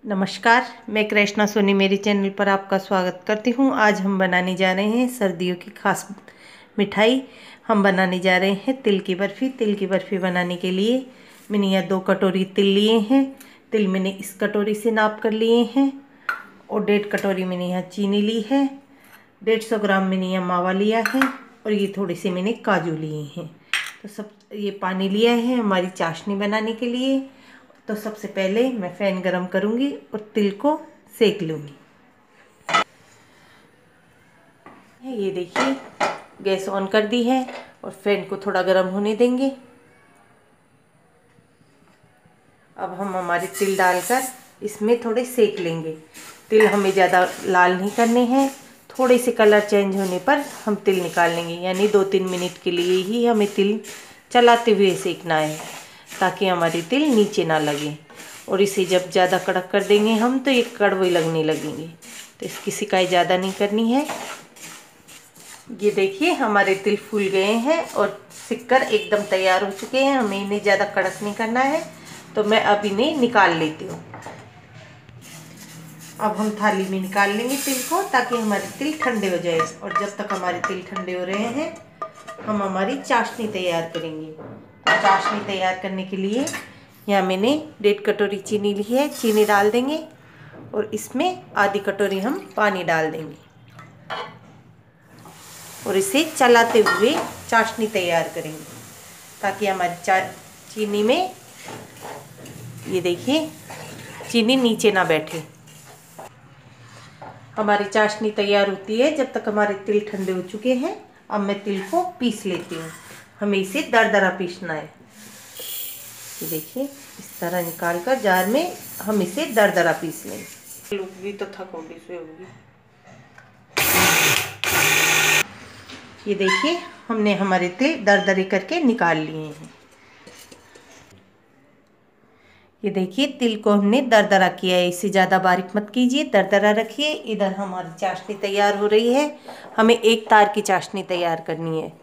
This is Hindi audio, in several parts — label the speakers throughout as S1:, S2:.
S1: नमस्कार, मैं कृष्णा सोनी मेरे चैनल पर आपका स्वागत करती हूँ। आज हम बनाने जा रहे हैं सर्दियों की खास मिठाई। हम बनाने जा रहे हैं तिल की बर्फ़ी। तिल की बर्फ़ी बनाने के लिए मैंने यहाँ 2 कटोरी तिल लिए हैं। तिल मैंने इस कटोरी से नाप कर लिए हैं और 1.5 कटोरी मैंने यहाँ चीनी ली है। 150 ग्राम मैंने यहाँ मावा लिया है और ये थोड़े से मैंने काजू लिए हैं। तो सब ये पानी लिया है हमारी चाशनी बनाने के लिए। तो सबसे पहले मैं फ़ैन गरम करूंगी और तिल को सेक लूंगी। ये देखिए गैस ऑन कर दी है और फ़ैन को थोड़ा गरम होने देंगे। अब हम हमारे तिल डालकर इसमें थोड़े सेक लेंगे। तिल हमें ज़्यादा लाल नहीं करने हैं, थोड़े से कलर चेंज होने पर हम तिल निकाल लेंगे। यानी 2-3 मिनट के लिए ही हमें तिल चलाते हुए सेकना है ताकि हमारे तिल नीचे ना लगे। और इसे जब ज़्यादा कड़क कर देंगे हम तो ये कड़वे लगने लगेंगे, तो इसकी सिकाई ज़्यादा नहीं करनी है। ये देखिए हमारे तिल फूल गए हैं और सिककर एकदम तैयार हो चुके हैं। हमें इन्हें ज़्यादा कड़क नहीं करना है, तो मैं अब इन्हें निकाल लेती हूँ। अब हम थाली में निकाल लेंगे तिल को ताकि हमारे तिल ठंडे हो जाए। और जब तक हमारे तिल ठंडे हो रहे हैं हम हमारी चाशनी तैयार करेंगे। तो चाशनी तैयार करने के लिए यहाँ मैंने 1.5 कटोरी चीनी ली है। चीनी डाल देंगे और इसमें आधी कटोरी हम पानी डाल देंगे और इसे चलाते हुए चाशनी तैयार करेंगे ताकि हमारी चीनी में ये देखिए चीनी नीचे ना बैठे। हमारी चाशनी तैयार होती है जब तक हमारे तिल ठंडे हो चुके हैं। अब मैं तिल को पीस लेती हूँ। हमें इसे दरदरा पीसना है। ये देखिए इस तरह निकाल कर जार में हम इसे दरदरा पीस लेंगे। लोग भी तो थकोगी से होगी। ये देखिए हमने हमारे तिल दरदरे करके निकाल लिए हैं। ये देखिए तिल को हमने दरदरा किया है। इसे ज़्यादा बारीक मत कीजिए, दरदरा रखिए। इधर हमारी चाशनी तैयार हो रही है। हमें एक तार की चाशनी तैयार करनी है।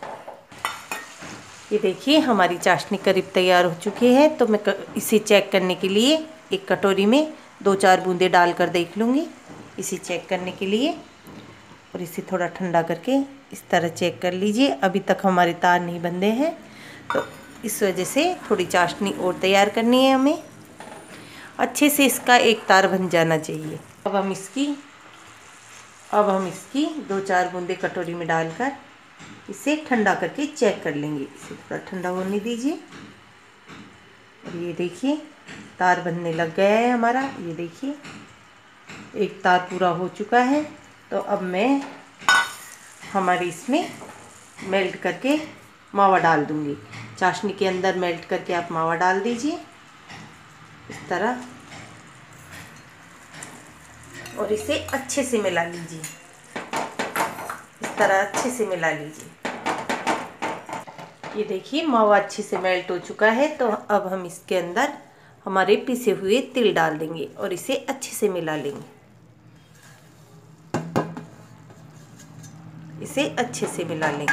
S1: ये देखिए हमारी चाशनी करीब तैयार हो चुकी है। तो मैं इसे चेक करने के लिए एक कटोरी में 2-4 बूंदे डालकर देख लूँगी इसे चेक करने के लिए। और इसे थोड़ा ठंडा करके इस तरह चेक कर लीजिए। अभी तक हमारे तार नहीं बंधे हैं, तो इस वजह से थोड़ी चाशनी और तैयार करनी है हमें। अच्छे से इसका एक तार बन जाना चाहिए। अब हम इसकी 2-4 बूंदे कटोरी में डालकर इसे ठंडा करके चेक कर लेंगे। इसे थोड़ा ठंडा होने दीजिए। और ये देखिए तार बनने लग गया है हमारा। ये देखिए एक तार पूरा हो चुका है। तो अब मैं हमारी इसमें मेल्ट करके मावा डाल दूंगी। चाशनी के अंदर मेल्ट करके आप मावा डाल दीजिए इस तरह और इसे अच्छे से मिला लीजिए। इस तरह अच्छे से मिला लीजिए। ये देखिए मावा अच्छे से मेल्ट हो चुका है। तो अब हम इसके अंदर हमारे पिसे हुए तिल डाल देंगे और इसे अच्छे से मिला लेंगे। इसे अच्छे से मिला लेंगे।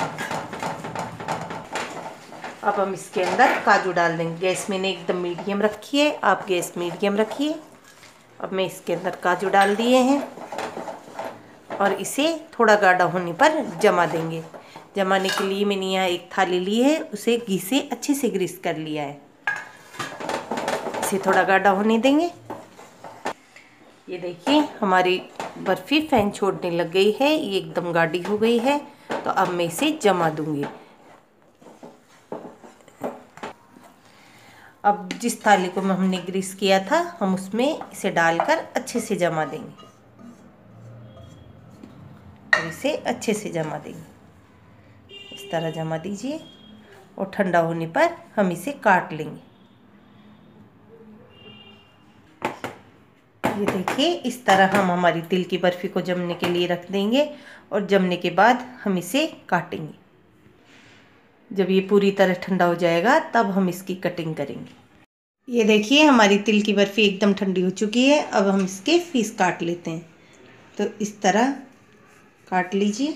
S1: अब हम इसके अंदर काजू डाल देंगे। गैस मैंने एकदम मीडियम रखी है, आप गैस मीडियम रखिए। अब मैं इसके अंदर काजू डाल दिए हैं और इसे थोड़ा गाढ़ा होने पर जमा देंगे। जमाने के लिए मैंने यहाँ एक थाली ली है, उसे घी से अच्छे से ग्रीस कर लिया है। इसे थोड़ा गाढ़ा होने देंगे। ये देखिए हमारी बर्फ़ी फैन छोड़ने लग गई है, ये एकदम गाढ़ी हो गई है। तो अब मैं इसे जमा दूंगी। अब जिस थाली को हमने ग्रीस किया था हम उसमें इसे डालकर अच्छे से जमा देंगे और इसे अच्छे से जमा देंगे। इस तरह जमा दीजिए और ठंडा होने पर हम इसे काट लेंगे। ये देखिए इस तरह हम हमारी तिल की बर्फ़ी को जमने के लिए रख देंगे और जमने के बाद हम इसे काटेंगे। जब ये पूरी तरह ठंडा हो जाएगा तब हम इसकी कटिंग करेंगे। ये देखिए हमारी तिल की बर्फ़ी एकदम ठंडी हो चुकी है। अब हम इसके पीस काट लेते हैं। तो इस तरह काट लीजिए।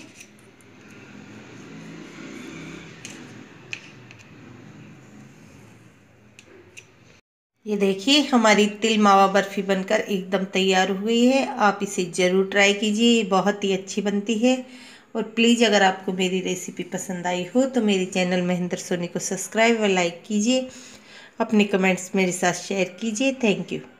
S1: ये देखिए हमारी तिल मावा बर्फ़ी बनकर एकदम तैयार हुई है। आप इसे ज़रूर ट्राई कीजिए, ये बहुत ही अच्छी बनती है। और प्लीज़ अगर आपको मेरी रेसिपी पसंद आई हो तो मेरे चैनल महेंद्र सोनी को सब्सक्राइब और लाइक कीजिए। अपने कमेंट्स मेरे साथ शेयर कीजिए। Thank you.